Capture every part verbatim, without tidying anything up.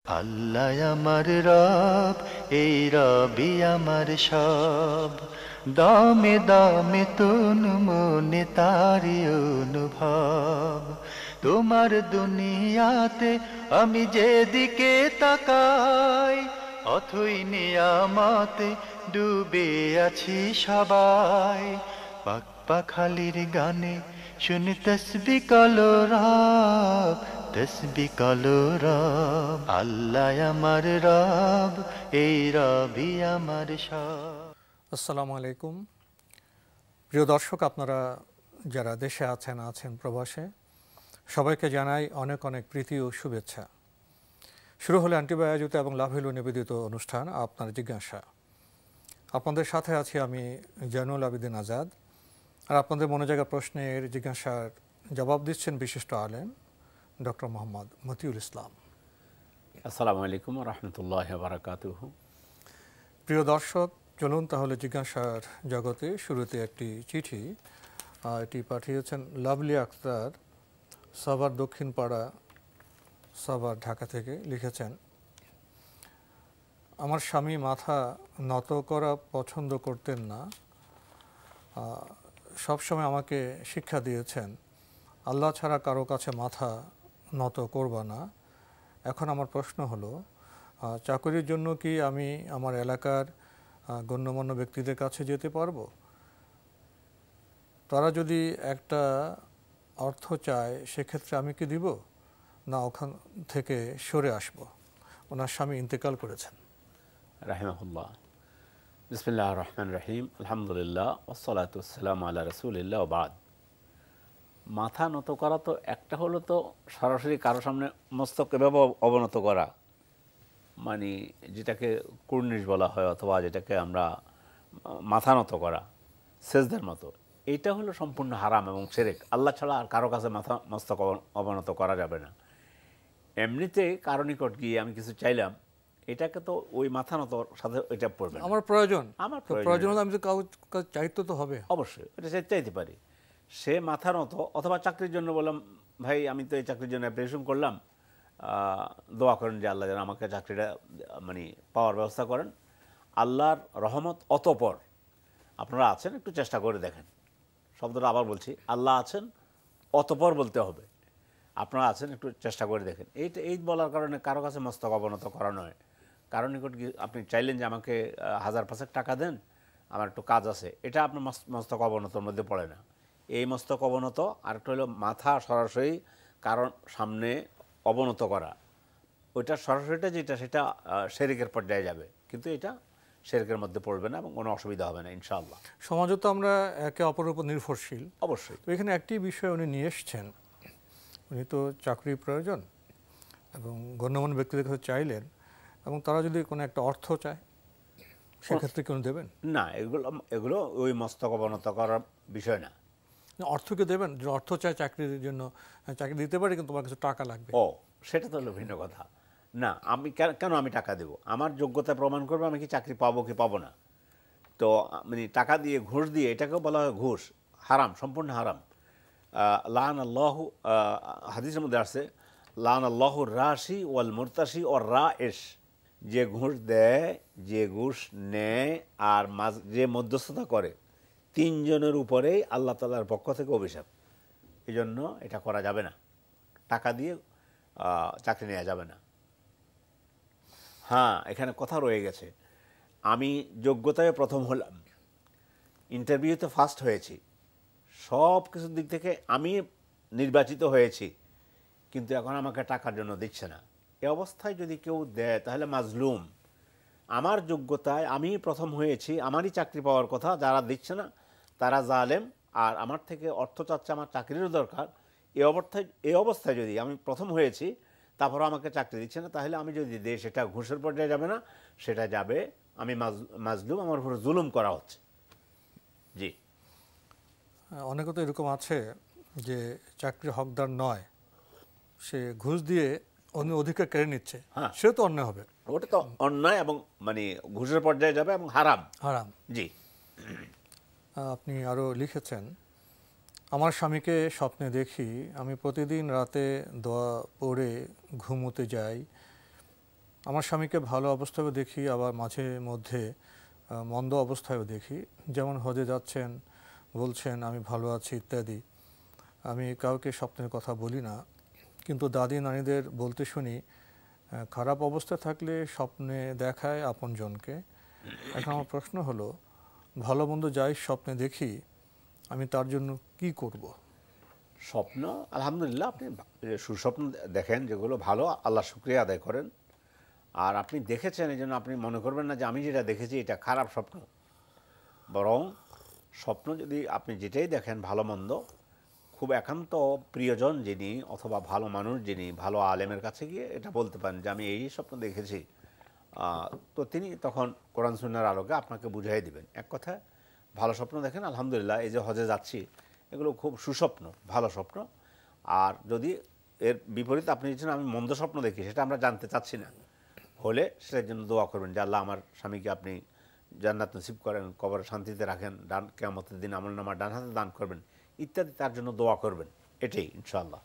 আল্লাহ আমার রব, এই রবি আমার সব, দামে দামে তন মনে তারি অনুভব। তোমার দুনিয়াতে আমি যেদিকে তাকাই, অথই নিয়ামতে ডুবে আছি সবাই। পাক পাখালির গানে শুনি তসবিহ কলরব, তসবিহ কলরব। আল্লাহ আমার রব, এই রবি আমার সব। আসসালামু আলাইকুম প্রিয় দর্শক, আপনারা যারা দেশে আছেন আছেন প্রবাসে, সবাইকে জানাই অনেক অনেক প্রীতি ও শুভেচ্ছা। শুরু হলো অ্যান্টিবায়োটিক এবং লাভেলু নিবেদিত অনুষ্ঠান আপনার জিজ্ঞাসা। আপনাদের সাথে আছি আমি জয়নুল আবেদিন আজাদ, আর আপনাদের মনে জায়গা প্রশ্নের জিজ্ঞাসার জবাব দিচ্ছেন বিশিষ্ট আলেম ডক্টর মোহাম্মদ মতিউল ইসলাম। আসসালামু আলাইকুম রহমতুল্লাহ বারাকাতুহু। প্রিয় দর্শক, চলুন তাহলে জিজ্ঞাসার জগতে শুরুতে একটি চিঠি, এটি পাঠিয়েছেন লাভলি আক্তার, সাভার দক্ষিণ পাড়া, সাভার, ঢাকা থেকে। লিখেছেন, আমার স্বামী মাথা নত করা পছন্দ করতেন না, সবসময় আমাকে শিক্ষা দিয়েছেন আল্লাহ ছাড়া কারো কাছে মাথা নত করবা না। এখন আমার প্রশ্ন হলো, চাকরির জন্য কি আমি আমার এলাকার গণ্যমান্য ব্যক্তিদের কাছে যেতে পারবো? তারা যদি একটা অর্থ চায়, সেক্ষেত্রে আমি কি দিব, না ওখান থেকে সরে আসব? ওনার স্বামী ইন্তেকাল করেছেন। রাহিমাহুল্লাহ। বিসমিল্লাহির রহমানির রহিম, আলহামদুলিল্লাহ ওয়াসসালাতু ওয়াসসালামু আলা রাসূলিল্লাহ ওয়া বাদ। মাথা নত করা তো একটা হলো, তো সরাসরি কারো সামনে মস্তক এভাবে অবনত করা, মানে যেটাকে কুর্নিশ বলা হয়, অথবা যেটাকে আমরা মাথা নত করা সেজদার মতো, এইটা হলো সম্পূর্ণ হারাম এবং শিরক। আল্লাহ ছাড়া আর কারো কাছে মাথা মস্তক অবনত করা যাবে না। এমনিতে কারো নিকট গিয়ে আমি কিছু চাইলাম, এটাকে তো ওই মাথা নত সাথে এটা পড়বে না। আমার প্রয়োজন, আমার প্রয়োজন হলে আমি তো কাউ চাইতে তো হবে, অবশ্যই এটা চাইতে পারি। সে মাথা নত, অথবা চাকরির জন্য বললাম, ভাই আমি তো এই চাকরির জন্য অ্যাপ্লিকেশন করলাম, দোয়া করেন যে আল্লাহ যেন আমাকে চাকরিটা মানে পাওয়ার ব্যবস্থা করেন। আল্লাহর রহমত অতঃপর আপনারা আছেন, একটু চেষ্টা করে দেখেন। শব্দটা আবার বলছি, আল্লাহ আছেন অতঃপর বলতে হবে। আপনারা আছেন, একটু চেষ্টা করে দেখেন। এইটা এই বলার কারণে কারো কাছে মস্তক অবনত করা নয়। কারণ নিকট আপনি চাইলেন যে আমাকে হাজার পাঁচেক টাকা দেন, আমার একটু কাজ আছে, এটা আপনার মস্তক অবনতর মধ্যে পড়ে না। এই মস্তক অবনত, আর একটা হলো মাথা সরাসরি কারণ সামনে অবনত করা, ওইটা সরাসরিটা যেটা সেটা শিরকের পর্যায়ে যাবে, কিন্তু এটা শিরকের মধ্যে পড়বে না এবং কোনো অসুবিধা হবে না ইনশাআল্লাহ। সমাজে তো আমরা একে অপরের উপর নির্ভরশীল, অবশ্যই। তো এখানে একটি বিষয় উনি নিয়ে এসছেন, উনি তো চাকরির প্রয়োজন এবং গণ্যমান্য ব্যক্তিদের কাছে চাইলেন, এবং তারা যদি কোনো একটা অর্থ চায়, সেক্ষেত্রে কেন দেবেন না? এগুলো এগুলো ওই মস্তক অবনত করার বিষয় না। অর্থকে দেবেন, যে অর্থ চায় চাকরির জন্য, চাকরি দিতে পারি কিন্তু তোমার কাছে টাকা লাগবে। ও, সেটা তো হলো ভিন্ন কথা। না, আমি কেন আমি টাকা দেবো? আমার যোগ্যতা প্রমাণ করবে আমি কি চাকরি পাবো কি পাবো না। তো মানে টাকা দিয়ে, ঘুষ দিয়ে, এটাকেও বলা হয় ঘুষ, হারাম, সম্পূর্ণ হারাম। লান আল্লাহ, হাদিসের মধ্যে আসছে, লান আল্লাহ রাশি ওয়াল মুরতাশি ও রা এস, যে ঘুষ দেয়, যে ঘুষ নেয়, আর যে মধ্যস্থতা করে, তিনজনের উপরেই আল্লাহ তাআলার পক্ষ থেকে অভিশাপ। এই জন্য এটা করা যাবে না, টাকা দিয়ে চাকরি নেওয়া যাবে না। হ্যাঁ, এখানে কথা রয়ে গেছে, আমি যোগ্যতায় প্রথম হলাম, ইন্টারভিউতে ফার্স্ট হয়েছি, সব কিছুর দিক থেকে আমি নির্বাচিত হয়েছি, কিন্তু এখন আমাকে টাকার জন্য দিচ্ছে না। এ অবস্থায় যদি কেউ দেয় তাহলে মাজলুম। আমার যোগ্যতায় আমি প্রথম হয়েছি, আমারই চাকরি পাওয়ার কথা, যারা দিচ্ছে না তারা জালেম, আর আমার থেকে অর্থ চাচ্ছে, আমার চাকরিরও দরকার। এই অবস্থায় এই অবস্থায় যদি আমি প্রথম হয়েছি, তারপরও আমাকে চাকরি দিচ্ছে না, তাহলে আমি যদি দিই, সেটা ঘুষের পর্যায়ে যাবে না, সেটা যাবে আমি মাজলুম, আমার উপর জুলুম করা হচ্ছে। জি, অনেকে তো এরকম আছে যে চাকরি হকদার নয়, সে ঘুষ দিয়ে অন্য অধিকার কেড়ে নিচ্ছে, হ্যাঁ, সে তো অন্যায় হবে। ওটা তো অন্যায় এবং মানে ঘুষের পর্যায়ে যাবে এবং হারাম হারাম। জি। আপনি আরও লিখেছেন, আমার স্বামীকে স্বপ্নে দেখি আমি প্রতিদিন রাতে দোয়া পড়ে ঘুমোতে যাই, আমার স্বামীকে ভালো অবস্থায়ও দেখি, আবার মাঝে মধ্যে মন্দ অবস্থায়ও দেখি। যেমন হজে যাচ্ছেন, বলছেন আমি ভালো আছি ইত্যাদি। আমি কাউকে স্বপ্নের কথা বলি না, কিন্তু দাদি নানিদের বলতে শুনি খারাপ অবস্থা থাকলে স্বপ্নে দেখায় আপনজনকে। এখন আমার প্রশ্ন হলো, ভালো মন্দ যাই স্বপ্নে দেখি, আমি তার জন্য কি করব? স্বপ্ন আলহামদুলিল্লাহ আপনি সুস্বপ্ন দেখেন যেগুলো ভালো, আল্লাহ শুকরিয়া আদায় করেন। আর আপনি দেখেছেন এই জন্য আপনি মনে করবেন না যে আমি যেটা দেখেছি এটা খারাপ স্বপ্ন। বরং স্বপ্ন যদি আপনি যেটাই দেখেন ভালো মন্দ, খুব একান্ত প্রিয়জন যিনি অথবা ভালো মানুষ যিনি, ভালো আলেমের কাছে গিয়ে এটা বলতে পারেন যে আমি এই স্বপ্ন দেখেছি, তো তিনি তখন কোরআন সুন্নাহর আলোকে আপনাকে বুঝাই দিবেন। এক কথায় ভালো স্বপ্ন দেখেন আলহামদুলিল্লাহ, এই যে হজে যাচ্ছি এগুলো খুব সুস্বপ্ন, ভালো স্বপ্ন। আর যদি এর বিপরীত আপনি যেন আমি মন্দ স্বপ্ন দেখি, সেটা আমরা জানতে চাচ্ছি না, হলে সেটার জন্য দোয়া করবেন যে আল্লাহ আমার স্বামীকে আপনি জান্নাত নসিব করেন, কবরে শান্তিতে রাখেন, ডান কিয়ামতের দিন আমলনামা ডান হাতে দান করবেন ইত্যাদি, তার জন্য দোয়া করবেন। এটাই ইনশাআল্লাহ।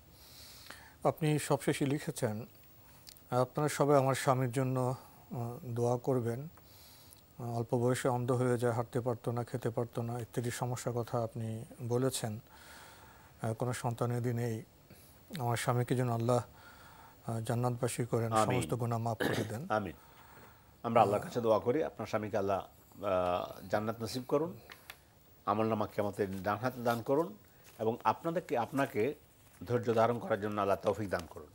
আপনি সবশেষে লিখেছেন আপনারা সবাই আমার স্বামীর জন্য দোয়া করবেন। অল্প বয়সে অন্ধ হয়ে যায়, হাঁটতে পারতো না, খেতে পারতো না ইত্যাদি সমস্যার কথা আপনি বলেছেন। কোনো সন্তানের নেই, আমার স্বামীকে যেন আল্লাহ জান্নাতবাসী করেন, সমস্ত গুনাহ মাফ করে দেন। আমিন। আমরা আল্লাহর কাছে দোয়া করি আপনার স্বামীকে আল্লাহ জান্নাত নসিব করুন, আমলনামা কিয়ামতের ডান হাতে দান করুন, এবং আপনাদেরকে আপনাকে ধৈর্য ধারণ করার জন্য আল্লাহ তৌফিক দান করুন।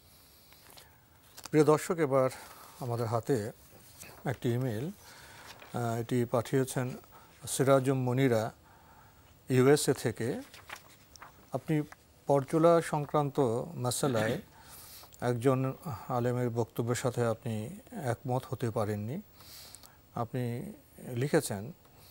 প্রিয় দর্শক, এবার আমাদের হাতে একটি ইমেল, এটি পাঠিয়েছেন সিরাজুম মনিরা ইউএসএ থেকে। আপনি পরচুলা সংক্রান্ত মাসালায় একজন আলেমের বক্তব্যের সাথে আপনি একমত হতে পারেননি। আপনি লিখেছেন,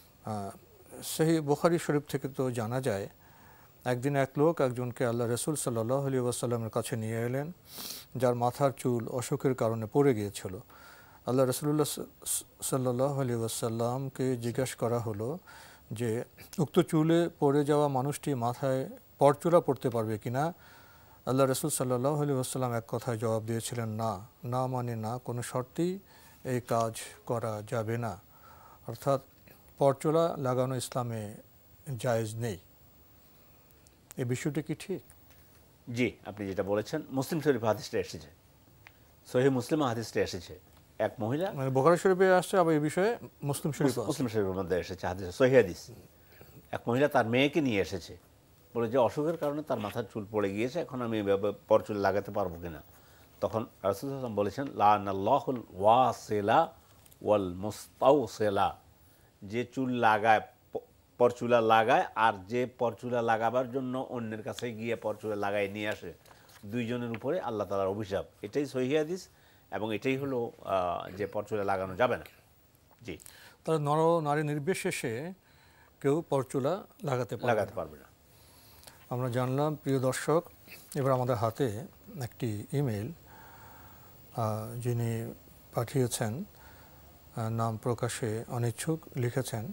সহিহ বুখারী শরীফ থেকে তো জানা যায় একদিন এক লোক একজনকে আল্লাহ রসুল সাল্লাল্লাহু আলাইহি ওয়াসাল্লামের কাছে নিয়ে এলেন, যার মাথার চুল অসুখের কারণে পড়ে গিয়েছিল। আল্লাহ রসুল্লাহ সাল্লাল্লাহু আলাইহি ওয়াসাল্লামকে জিজ্ঞাসা করা হলো যে উক্ত চুলে পড়ে যাওয়া মানুষটি মাথায় পরচুলা পড়তে পারবে কিনা। আল্লাহ রসুল সাল্লাল্লাহু আলাইহি ওয়াসাল্লাম এক কথায় জবাব দিয়েছিলেন, না, না মানে না, কোনো শর্তেই এই কাজ করা যাবে না। অর্থাৎ পরচুলা লাগানো ইসলামে জায়েজ নেই। এই বিষয়টি কি ঠিক? জি, আপনি যেটা বলেছেন মুসলিম শরীফ হাদিসটা এসেছে, সহিহ মুসলিম হাদিসটা এসেছে। এক মহিলা, মানে বুখারী শরীফে আসছে, আবার এই বিষয়ে মুসলিম শরীফ মুসলিম শরীফের মধ্যে এসেছে হাদিস, সহিহ হাদিস। এক মহিলা তার মেয়েকে নিয়ে এসেছে, বলে যে অসুখের কারণে তার মাথার চুল পড়ে গিয়েছে, এখন আমি এভাবে পরচুল লাগাতে পারবো কিনা। তখন রাসূলুল্লাহ সাল্লাল্লাহু আলাইহি ওয়াসাল্লাম বলেছেন, লানাল্লাহুল ওয়াসিলা ওয়াল মুস্তাওসিলা, যে চুল লাগায়, পরচুলা লাগায়, আর যে পরচুলা লাগাবার জন্য অন্যের কাছে গিয়ে পরচুলা লাগায় নিয়ে আসে, দুইজনের উপরে আল্লাহ তাআলার অভিশাপ। এটাই সহিহ হাদিস, এবং এটাই হলো যে পরচুলা লাগানো যাবে না। জি, তাহলে নর নারী নির্বিশেষে কেউ পরচুলা লাগাতে লাগাতে পারবে না। আমরা জানলাম। প্রিয় দর্শক, এবার আমাদের হাতে একটি ইমেল, যিনি পাঠিয়েছেন নাম প্রকাশে অনিচ্ছুক, লিখেছেন,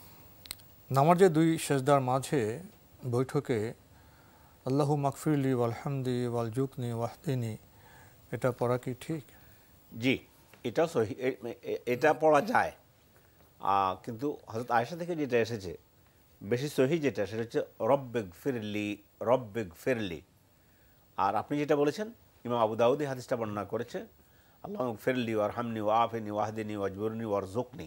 নামাজে দুই সেজদার মাঝে বৈঠকে আল্লাহু মাগফিরলি ওয়ালহামদি ওয়াল জুকনি ওয়াহদিনি, এটা পড়া কি ঠিক? জি, এটাও সহি, এটা পড়া যায়, কিন্তু হযরত আয়েশা থেকে যেটা এসেছে বেশি সহি যেটা, সেটা হচ্ছে রব্বিগ ফিরলি রব্বিগ ফিরলি। আর আপনি যেটা বলেছেন ইমাম আবু দাউদ হাদিসটা বর্ণনা করেছে, আল্লাহু ফিরলি ওয়ারহামনি ওয়াআফিনি ওয়াহদিনি ওয়াজবুরনি ওয়ারযুকনি।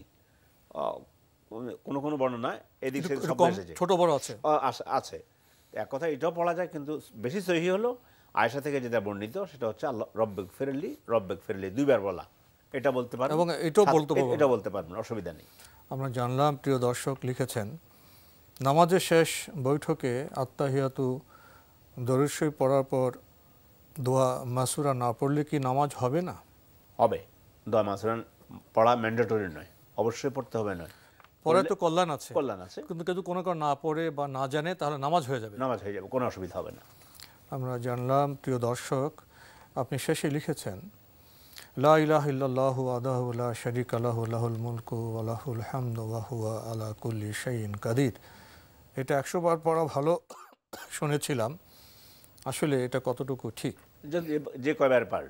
কোনো কোনো বর্ণনায় এদিক থেকে শব্দ এসেছে, ছোট বড় আছে আছে এক কথা, এটাও পড়া যায়, কিন্তু বেশি সহি হলো আয়েশা থেকে যেটা বর্ণিত, সেটা হচ্ছে আল্লাহ রব্বিগ ফিরলি রব্বিগ ফিরলি দুইবার বলা। এটা বলতে পারবেন এবং এটাও বলতে পারবেন, এটা বলতে পারবেন, অসুবিধা নেই। আমরা জানলাম। প্রিয় দর্শক লিখেছেন, নামাজের শেষ বৈঠকে আত্তাহিয়াতু দরুদ শরীফ পড়ার পর দোয়া মাসুরা না পড়লে কি নামাজ হবে না? হবে। দোয়া মাসুরা পড়া ম্যান্ডেটরি নয়, অবশ্যই পড়তে হবে নয়, পড়ে তো কল্যাণ আছে, কল্যাণ আছে, কিন্তু কেউ কোনো কারণ না পড়ে বা না জানে তাহলে নামাজ হয়ে যাবে, নামাজ হয়ে যাবে, কোনো অসুবিধা হবে না। আমরা জানলাম। প্রিয় দর্শক, আপনি শেষে লিখেছেন, লা ইলাহা ইল্লাল্লাহু ওয়াহদাহু লা শারীকা লাহু লাহুল মুলকু ওয়া লাহুল হামদু ওয়া হুয়া আলা কুল্লি শাইইন কাদির। এটা একশো বার পড়া ভালো শুনেছিলাম, আসলে এটা কতটুকু ঠিক? যদি যে কয়বার পারেন,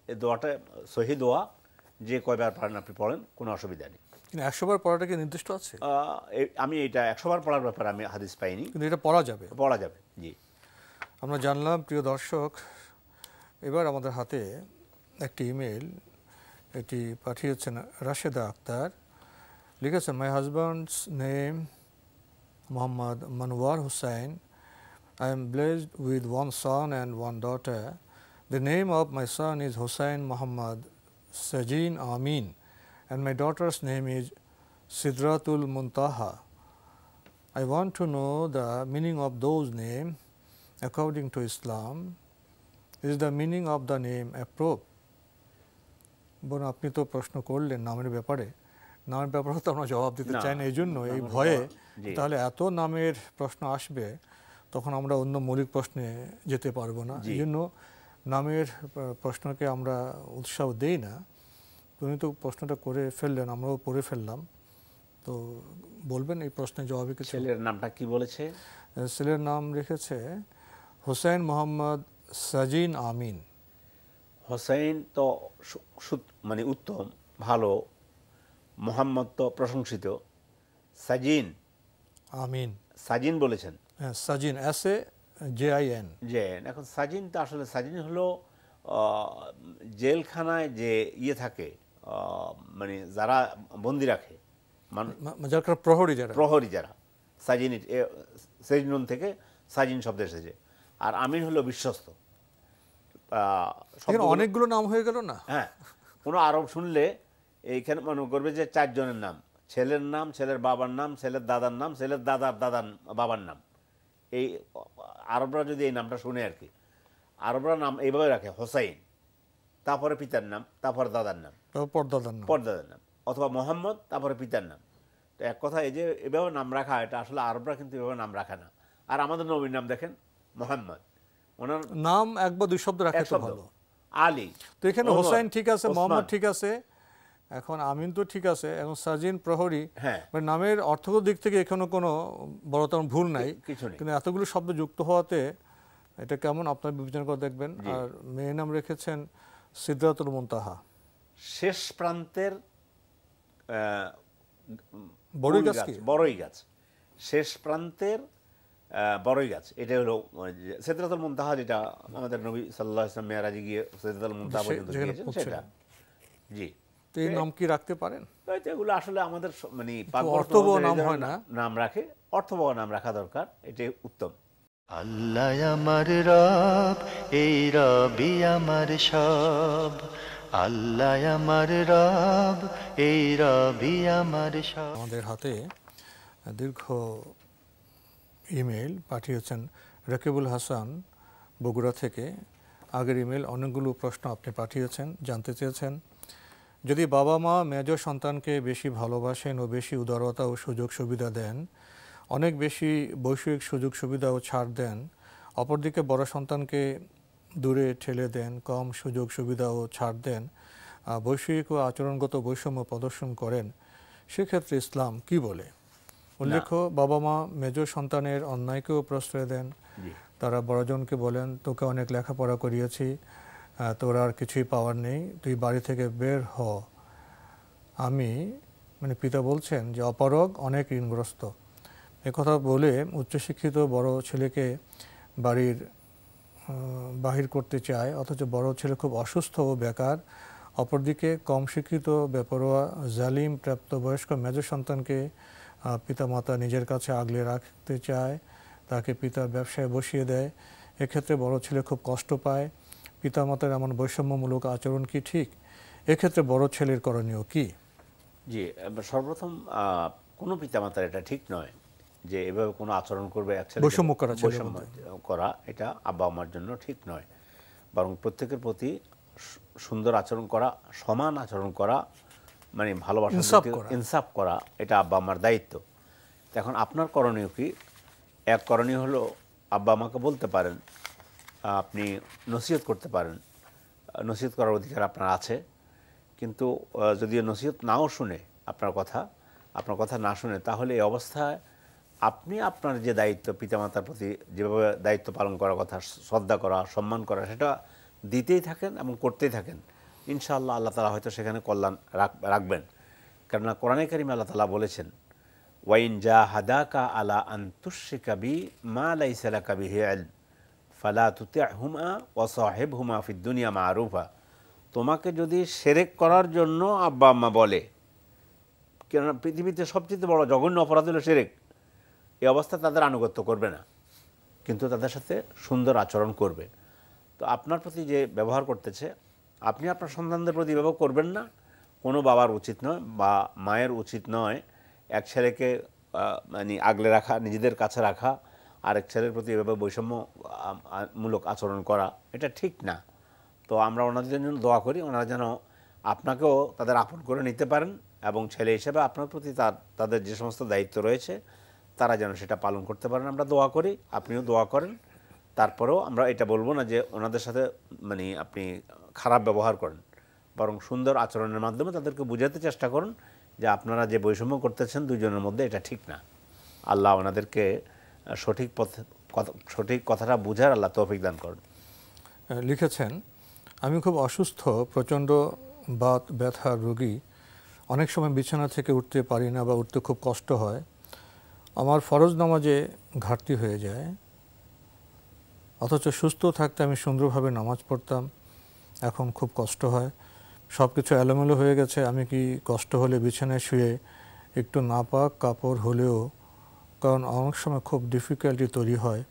এই দোয়াটা সহি দোয়া, যে কয়বার পারেন আপনি পড়েন, কোনো অসুবিধা নেই। কিন্তু একশো বার পড়াটা কি নির্দিষ্ট আছে? আমি এটা একশো বার পড়ার ব্যাপারে আমি হাদিস পাইনি, কিন্তু এটা পড়া যাবে, পড়া যাবে। জি, আমরা জানলাম। প্রিয় দর্শক, এবার আমাদের হাতে একটি ইমেল, এটি পাঠিয়েছেন রাশেদা আক্তার। লিখেছেন, my husband's name Mohammad Monwar Hossain. I am blessed with one son and one daughter. The name of my son is Hussain Muhammad Sajin Amin, and my daughter's name is Sidratul Muntaha. I want to know the meaning of those names according to Islam. Is the meaning of the name approved? বোন, আপনি তো প্রশ্ন করলেন নামের ব্যাপারে, নামের ব্যাপারে তো আমরা জবাব দিতে চাই না, এই জন্য এই ভয়ে, তাহলে এত নামের প্রশ্ন আসবে তখন আমরা অন্য মৌলিক প্রশ্নে যেতে পারবো না, এই জন্য নামের প্রশ্নকে আমরা উৎসাহ দেই না। উনি তো প্রশ্নটা করে ফেললেন, আমরাও পড়ে ফেললাম, তো বলবেন এই প্রশ্নের জবাবে কিছু? ছেলের নামটা কি বলেছে? ছেলের নাম রেখেছে হোসেন মোহাম্মদ সাজিন আমিন। হোসেন তো মানে উত্তম, ভালো, মোহাম্মদ তো প্রশংসিত, সাজিন আমিন, সাজিন বলেছেন। হ্যাঁ, Sajin, S A J I N, J N. এখন সাজিন তো আসলে সাজিন হলো জেলখানায় যে ইয়ে থাকে, মানে যারা বন্দি রাখে, যারা প্রহরী, যারা প্রহরী যারা, সাজিন সেজনুন থেকে সাজিন শব্দ এসেছে। আর আমিন হলো বিশ্বস্ত। অনেকগুলো নাম হয়ে গেল না? হ্যাঁ, কোনো আরব শুনলে এইখানে মনে করবে যে চারজনের নাম, ছেলের নাম, ছেলের বাবার নাম, ছেলের দাদার নাম, ছেলের দাদার দাদার বাবার নাম। এই আরবরা যদি এই নামটা শুনে আর কি, আরবরা নাম এইভাবে রাখে, হোসাইন, তারপরে পিতার নাম, তারপরে দাদার নাম, পরদাদার নাম, পরদাদার নাম, অথবা মোহাম্মদ, তারপরে পিতার নাম। তো এক কথা, এই যে এভাবে নাম রাখা, এটা আসলে আরবরা কিন্তু এভাবে নাম রাখে না। আর আমাদের নবীর নাম দেখেন মোহাম্মদ, ওনার নাম এক বা দুই শব্দ রাখে তো ভালো। আলী, তো এখানে হোসাইন ঠিক আছে, মোহাম্মদ ঠিক আছে, এখন আমিন তো ঠিক আছে, এখন সাজিন প্রহরী, হ্যাঁ, মানে নামের অর্থগত দিক থেকে এখানে কোনো বড়তর ভুল নাই, কিন্তু এতগুলো শব্দ যুক্ত হওয়াতে এটা কেমন আপনার বিবেচনা করে দেখবেন। আর মেয়ের নাম রেখেছেন সিদরাতুল মুনতাহা, শেষ প্রান্তের বড়ই গাছ, কি বড়ই গাছ, শেষ প্রান্তের বড়ই গাছ, এটা হলো সিদরাতুল মুনতাহা, যেটা আমাদের নবী সাল্লাল্লাহু আলাইহি ওয়াসাল্লাম মেরাজে গিয়ে সিদরাতুল মুনতাহা পর্যন্ত গিয়েছেন সেটা। জি, তো এই নাম কি রাখতে পারেন? এগুলো আসলে আমাদের মানে অর্থবহ নাম হয় না, নাম রাখে, অর্থবহ নাম রাখা দরকার, এটাই উত্তম। আল্লাহ আমার রব, এই রবি আমার সব, আল্লাহ আমার রব, এই রবি আমার সব। আমাদের হাতে দীর্ঘ ইমেল পাঠিয়েছেন রকিবুল হাসান বগুড়া থেকে। আগের ইমেল অনেকগুলো প্রশ্ন আপনি পাঠিয়েছেন, জানতে চেয়েছেন যদি বাবা মা মেজ সন্তানকে বেশি ভালোবাসেন ও বেশি উদারতা ও সুযোগ সুবিধা দেন, অনেক বেশি বৈষয়িক সুযোগ সুবিধা ও ছাড় দেন, অপরদিকে বড় সন্তানকে দূরে ঠেলে দেন, কম সুযোগ সুবিধা ও ছাড় দেন, বৈষয়িক ও আচরণগত বৈষম্য প্রদর্শন করেন, সেক্ষেত্রে ইসলাম কি বলে? উল্লেখ্য, বাবা মা মেজ সন্তানের অন্যায়কেও প্রশ্রয় দেন। তারা বড়জনকে বলেন, তোকে অনেক লেখাপড়া করিয়েছি, তোর আর কিছুই পাওয়ার নেই, তুই বাড়ি থেকে বের হ। আমি, মানে পিতা বলছেন যে অপারগ অনেক ঋণগ্রস্ত। একথা বলে উচ্চশিক্ষিত বড় ছেলেকে বাড়ির বাহির করতে চায়, অথচ বড় ছেলে খুব অসুস্থ ও বেকার। অপরদিকে কম শিক্ষিত, বেপরোয়া, জালিম প্রাপ্তবয়স্ক মেজ সন্তানকে পিতামাতা নিজের কাছে আগলে রাখতে চায়, তাকে পিতার ব্যবসায় বসিয়ে দেয়। এক্ষেত্রে বড় ছেলে খুব কষ্ট পায়। পিতামাতার এমন বৈষম্যমূলক আচরণ কি ঠিক? এক্ষেত্রে বড় ছেলের করণীয় কি? জি, সর্বপ্রথম কোনো পিতামাতার এটা ঠিক নয় যে এভাবে কোনো আচরণ করবে, বৈষম্য করা করা এটা আব্বা আমার জন্য ঠিক নয়। বরং প্রত্যেকের প্রতি সুন্দর আচরণ করা, সমান আচরণ করা, মানে ভালোবাসা, ইনসাফ করা, এটা আব্বা আমার দায়িত্ব। এখন আপনার করণীয় কি? এক করণীয় হলো আব্বা আমাকে বলতে পারেন, আপনি নসিহত করতে পারেন, নসিহত করার অধিকার আপনার আছে। কিন্তু যদি নসিহত নাও শুনে আপনার কথা, আপনার কথা না শুনে, তাহলে এই অবস্থায় আপনি আপনার যে দায়িত্ব, পিতামাতার প্রতি যেভাবে দায়িত্ব পালন করার কথা, শ্রদ্ধা করা, সম্মান করা, সেটা দিতেই থাকেন এবং করতেই থাকেন। ইনশাআল্লাহ আল্লাহ তাআলা হয়তো সেখানে কল্যাণ রাখবেন। কেননা কোরআনে কারিমে আল্লাহ তাআলা বলেছেন, ওয়াইন জাহাদাকা আলা আন তুশরিকা বি মা লাইসা লাকা বিহি ইলম ফালা তুতি'হুমা ওয়া সাহিবহুমা ফিদ দুনিয়া মা'রুফা। তোমাকে যদি শিরক করার জন্য আব্বা আম্মা বলে, কেননা পৃথিবীতে সবচেয়ে বড় জঘন্য অপরাধ হলো শিরক, এই অবস্থায় তাদের আনুগত্য করবে না, কিন্তু তাদের সাথে সুন্দর আচরণ করবে। তো আপনার প্রতি যে ব্যবহার করতেছে, আপনি আপনার সন্তানদের প্রতি ব্যবহার করবেন না, কোনো বাবার উচিত নয় বা মায়ের উচিত নয় এক ছেলেকে মানে আগলে রাখা, নিজেদের কাছে রাখা, আরেক ছেলের প্রতি এভাবে বৈষম্যমূলক আচরণ করা, এটা ঠিক না। তো আমরা ওনাদের জন্য দোয়া করি, ওনারা যেন আপনাকেও তাদের আপন করে নিতে পারেন এবং ছেলে হিসেবে আপনার প্রতি তার তাদের যে সমস্ত দায়িত্ব রয়েছে তারা যেন সেটা পালন করতে পারেন। আমরা দোয়া করি, আপনিও দোয়া করেন। তারপরেও আমরা এটা বলবো না যে ওনাদের সাথে মানে আপনি খারাপ ব্যবহার করেন, বরং সুন্দর আচরণের মাধ্যমে তাদেরকে বোঝাতে চেষ্টা করুন যে আপনারা যে বৈষম্য করতেছেন দুইজনের মধ্যে, এটা ঠিক না। আল্লাহ ওনাদেরকে সঠিক পথে সঠিক কথাটা বুঝার আল্লাহ তৌফিক দান করুন। লিখেছেন, আমি খুব অসুস্থ, প্রচণ্ড বাত ব্যথার রোগী, অনেক সময় বিছানা থেকে উঠতে পারি না বা উঠতে খুব কষ্ট হয়। আমার ফরজ নামাজে ঘাটতি হয়ে যায়, অথচ সুস্থ থাকতে আমি সুন্দরভাবে নামাজ পড়তাম, এখন খুব কষ্ট হয়, সব কিছু এলোমেলো হয়ে গেছে। আমি কি কষ্ট হলে বিছানায় শুয়ে একটু নাপাক কাপড় হলেও, কারণ অনেক সময় খুব ডিফিকাল্টি তৈরি হয়,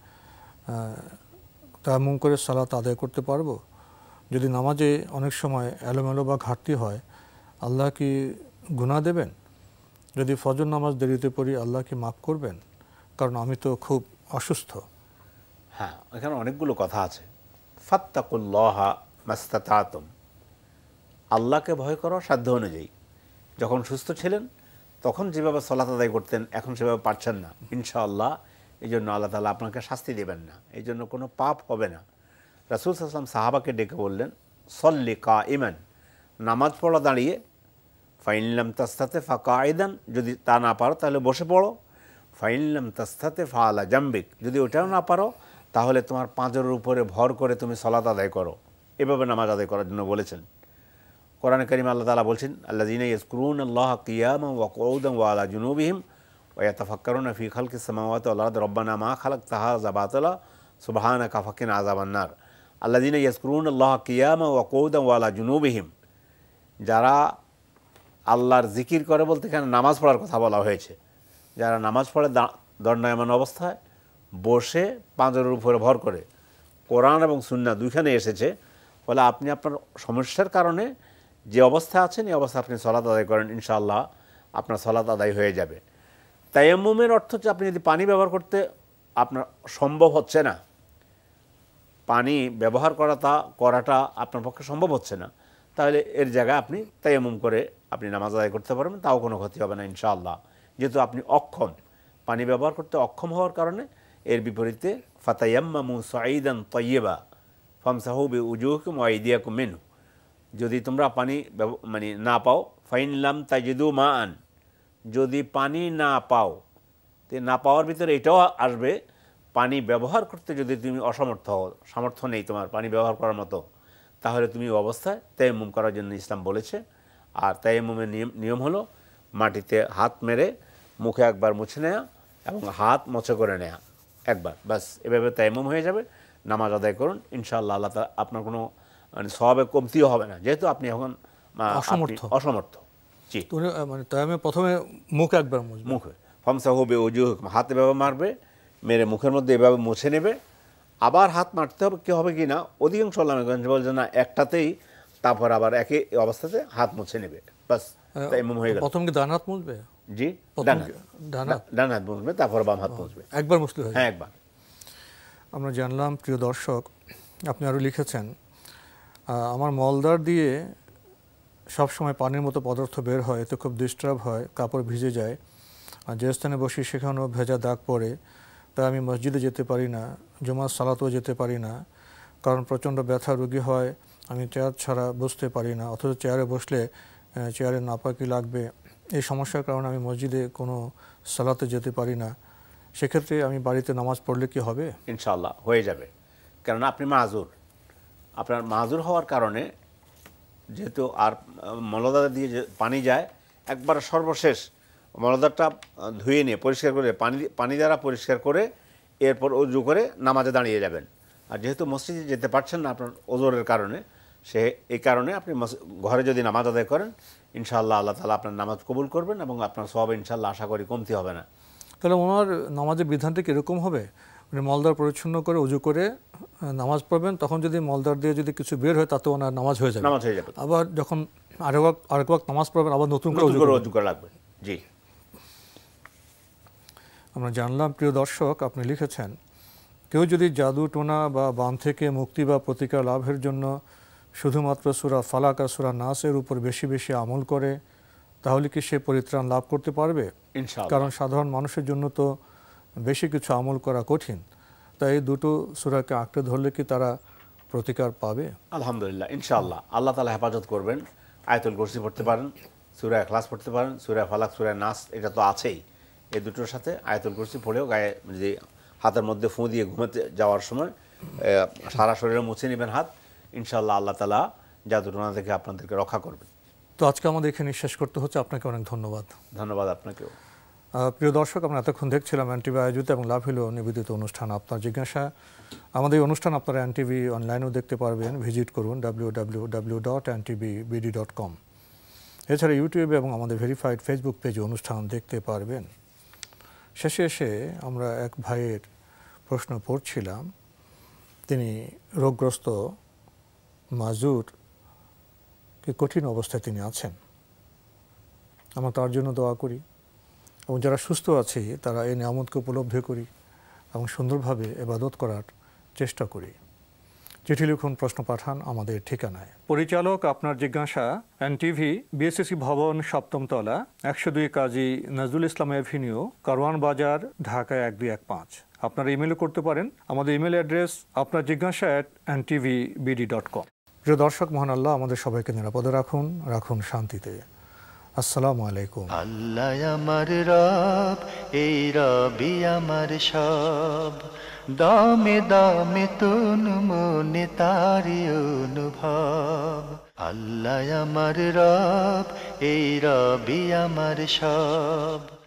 তায়াম্মুম করে সালাত আদায় করতে পারবো? যদি নামাজে অনেক সময় এলোমেলো বা ঘাটতি হয়, আল্লাহ কি গুনাহ দেবেন? যদি ফজর নামাজ দেরিতে পড়ি, আল্লাহ কি মাফ করবেন? কারণ আমি তো খুব অসুস্থ। হ্যাঁ, এখানে অনেকগুলো কথা আছে। ফাত্তাকুল্লাহা মাস্তাতাতুম, আল্লাহকে ভয় করো সাধ্য অনুযায়ী। যখন সুস্থ ছিলেন তখন যেভাবে সালাত আদায় করতেন, এখন সেভাবে পারছেন না, ইনশাআল্লাহ এই জন্য আল্লাহ তাআলা আপনাকে শাস্তি দেবেন না, এই জন্য কোনো পাপ হবে না। রাসূল সাল্লাল্লাহু আলাইহি ওয়াসাল্লাম সাহাবাকে ডেকে বললেন, সল্লি কাইমান, নামাজ পড়া দাঁড়িয়ে, ফাইন লাম তাস্তাতে ফাকাইদান, যদি তা না পারো তাহলে বসে পড়ো, ফাইন লাম তাস্তাতে ফাআলা জামবিক, যদি ওটাও না পারো তাহলে তোমার পাঁজরের উপরে ভর করে তুমি সালাত আদায় করো। এভাবে নামাজ আদায় করার জন্য বলেছেন। কোরআনে কারিমে আল্লাহ তাআলা বলছেন, আল্লাযীনা ইয়াযকুরুনাল্লাহা কিয়ামান ওয়া কুউদান ওয়া আলা জুনুবিহিম ওয়া ইয়াতাফাক্কারুনা ফি খালকিস সামাওয়াতি ওয়াল আরদি রব্বানা মা খালাকতা হাযা বাতিলা সুবহানাকা ফাকিনা আযাবান্নার। আল্লাযীনা ইয়াযকুরুনাল্লাহা কিয়ামান ওয়া কুউদান ওয়া আলা জুনুবিহিম, যারা আল্লাহর জিকির করে বলতে এখানে নামাজ পড়ার কথা বলা হয়েছে, যারা নামাজ পড়ে দণ্ডায়মান অবস্থায়, বসে, পাঁজরের উপরে ভর করে। কোরআন এবং সুন্নাহ দুইখানে এসেছে। ফলে আপনি আপনার সমস্যার কারণে যে অবস্থা আছেন এই অবস্থা আপনি সালাত আদায় করেন, ইনশাআল্লাহ আপনার সালাত আদায় হয়ে যাবে। তায়াম্মুমের অর্থ হচ্ছে আপনি যদি পানি ব্যবহার করতে আপনার সম্ভব হচ্ছে না, পানি ব্যবহার করাটা করাটা আপনার পক্ষে সম্ভব হচ্ছে না, তাহলে এর জায়গায় আপনি তায়াম্মুম করে আপনি নামাজ আদায় করতে পারবেন, তাও কোনো ক্ষতি হবে না ইনশাআল্লাহ। যেহেতু আপনি অক্ষম, পানি ব্যবহার করতে অক্ষম হওয়ার কারণে এর বিপরীতে ফাতায়াম্মামু সাঈদান তাইয়্যিবা ফামসাহু বিউজুহিকুম ওয়া আইদিয়াকুম মিনহু, যদি তোমরা পানি মানে না পাও, ফাইন লাম তাজিদু মাআন, যদি পানি না পাও, তো না পাওয়ার ভিতরে এটাও আসবে, পানি ব্যবহার করতে যদি তুমি অসমর্থ হও, সামর্থ্য নেই তোমার পানি ব্যবহার করার মতো, তাহলে তুমি অবস্থায় তায়াম্মুম করার জন্য ইসলাম বলেছে। আর তায়াম্মুমের নিয়ম নিয়ম হলো মাটিতে হাত মেরে মুখে একবার মুছে নেওয়া এবং হাত মোছা করে নেওয়া একবার, বাস, এভাবে তায়াম্মুম হয়ে যাবে। নামাজ আদায় করুন, ইনশাআল্লাহ আল্লাহ তাআলা আপনার কোনো মানে সওয়াবে কমতিও হবে না, যেহেতু আপনি এখন অসমর্থ অসমর্থ জি মানে তায়াম্মুমে প্রথমে মুখ একবার মুছবে, মুখে ফামসাহু বিউজুহিকুম, হাতে এভাবে মারবে, মেরে মুখের মধ্যে এভাবে মুছে নেবে, আবার হাত মারতে হবে কি হবে কি না, অধিকাংশ ওলামাগণ বলছে না একটাতেই, তারপর আবার একই অবস্থাতে হাত মুছে নেবে, বাস তায়াম্মুম হয়ে গেল। প্রথম কি ডান হাত মুছবে? জি, ডান হাত মুছবে, তারপর বাম হাত মুছবে, একবার মুছলে হয়? হ্যাঁ, একবার। আমরা জানলাম, প্রিয় দর্শক, আপনি আরও লিখেছেন, আমার মলদার দিয়ে সবসময় পানির মতো পদার্থ বের হয়, এতে খুব ডিস্টার্ব হয়, কাপড় ভিজে যায়, আর যে স্থানে বসি সেখানেও ভেজা দাগ পড়ে, তাই আমি মসজিদে যেতে পারি না, জুমার সালাতেও যেতে পারি না, কারণ প্রচণ্ড ব্যথা রোগী হয়, আমি চেয়ার ছাড়া বসতে পারি না, অথচ চেয়ারে বসলে চেয়ারে নাপাকি লাগবে, এই সমস্যার কারণে আমি মসজিদে কোনো সালাতে যেতে পারি না, সেক্ষেত্রে আমি বাড়িতে নামাজ পড়লে কি হবে? ইনশাআল্লাহ হয়ে যাবে, কারণ আপনি মাযুর। আপনার মাযুর হওয়ার কারণে যেহেতু আর মলদার দিয়ে যে পানি যায় একবার সর্বশেষ মলদারটা ধুয়ে নিয়ে পরিষ্কার করে পানি পানি দ্বারা পরিষ্কার করে এরপর অজু করে নামাজে দাঁড়িয়ে যাবেন। আর যেহেতু মসজিদে যেতে পারছেন না আপনার ওজোরের কারণে, সে এই কারণে আপনি ঘরে যদি নামাজ আদায় করেন ইনশাআল্লাহ আল্লাহ তাআলা আপনার নামাজ কবুল করবেন এবং আপনার সওয়াব ইনশাআল্লাহ আশা করি কমতি হবে না। তাহলে ওনার নামাজের বিধানটা কীরকম হবে? উনি মলদার পরিচ্ছন্ন করে উজু করে নামাজ পড়বেন, তখন যদি মলদার দিয়ে যদি কিছু বের হয় তাতে ওনার নামাজ হয়ে যাবে, নামাজ হয়ে যাবে। আবার যখন আরেক ওয়াক্ত আরেক ওয়াক্ত নামাজ পড়বেন আবার নতুন করে উজু করা লাগবে। জি, আমরা জানলাম। প্রিয় দর্শক, আপনি লিখেছেন কেউ যদি জাদু টোনা বা বান থেকে মুক্তি বা প্রতিকার লাভের জন্য শুধুমাত্র সূরা ফালাক আর সূরা নাসের উপর বেশি বেশি আমল করে তাহলে কি সে পরিত্রাণ লাভ করতে পারবে? ইনশাআল্লাহ। কারণ সাধারণ মানুষের জন্য তো বেশি কিছু আমল করা কঠিন, তাই এই দুটো সূরাকে আঁকড়ে ধরলে কি তারা প্রতিকার পাবে? আলহামদুলিল্লাহ, ইনশাআল্লাহ আল্লাহ তাআলা হেফাজত করবেন। আয়াতুল কুরসি পড়তে পারেন, সূরা ইখলাস পড়তে পারেন, সূরা ফালাক, সূরা নাস, এটা তো আছেই। এই দুটোর সাথে আয়াতুল কুরসি পড়েও গায়ে যদি হাতের মধ্যে ফুঁ দিয়ে ঘুমাতে যাওয়ার সময় সারা শরীরে মুছে নেবেন হাত, ইনশাআল্লাহ আল্লাহ তাআলা জাদু টোনা থেকে আপনাদেরকে রক্ষা করবেন। তো আজকে আমাদের এখানে শেষ করতে হচ্ছে। আপনাকে অনেক ধন্যবাদ। ধন্যবাদ আপনাকেও। প্রিয় দর্শক, আমরা এতক্ষণ দেখছিলাম এনটিভি আয়োজিত এবং লাভ হলো নিবেদিত অনুষ্ঠান আপনার জিজ্ঞাসা। আমাদের এই অনুষ্ঠান আপনারা এনটিভি অনলাইনেও দেখতে পারবেন। ভিজিট করুন W W W dot N T V B D dot com. এছাড়া ইউটিউবে এবং আমাদের ভেরিফাইড ফেসবুক পেজে অনুষ্ঠান দেখতে পারবেন। শেষে এসে আমরা এক ভাইয়ের প্রশ্ন পড়ছিলাম। তিনি রোগগ্রস্ত, মাজুর, কি কঠিন অবস্থায় তিনি আছেন। আমরা তার জন্য দোয়া করি এবং যারা সুস্থ আছে তারা এই নিয়ামতকে উপলব্ধি করি এবং সুন্দরভাবে ইবাদত করার চেষ্টা করি। চিঠি লিখুন, প্রশ্ন পাঠান আমাদের ঠিকানায়। পরিচালক আপনার জিজ্ঞাসা, এনটিভি, বিএসসি ভবন, সপ্তম তলা, একশো দুই কাজী নজরুল ইসলাম এভিনিউ, কারওয়ান বাজার, ঢাকা এক দুই এক পাঁচ। আপনারা ইমেলও করতে পারেন। আমাদের ইমেল অ্যাড্রেস আপনার জিজ্ঞাসা at N T V B D dot com. প্রিয় দর্শক, মহান আল্লাহ আমাদের সবাইকে নিরাপদে রাখুন, রাখুন শান্তিতে। আসসালামু আলাইকুম। আল্লাহ আমার রব, এই রবি আমার সব, দামে দামে তুন মনে তারি অনুভব। আল্লাহ আমার রব, এই রবি আমার সব।